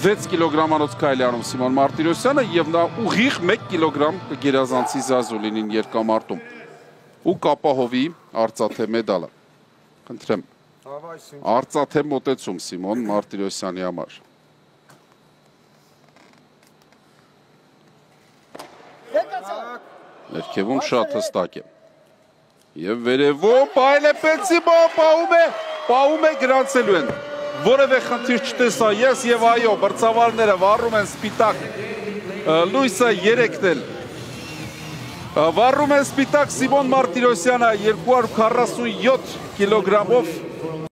6 կիլոգրամանոց քայլանում Սիմոն Մարտիրոսյանը եւ նա ուղիղ 1 կիլոգրամ կգերազանցի Զազուլինին երկամարտում ու կապահովի արծաթե մեդալը։ Խնդրեմ։ Արծաթե մոտեցում Սիմոն Մարտիրոսյանի համար։ Ներքևում շատ հստակ է։ Եվ վերևում այլեպեցի պահում է գրանցելու են։ Որևէ խնդիր չտեսա ես եւ այո, բրցավարները վառում են սպիտակ լույսը 3-ն էլ։ Վառում են սպիտակ Սիմոն Մարտիրոսյանը 247 կիլոգրամով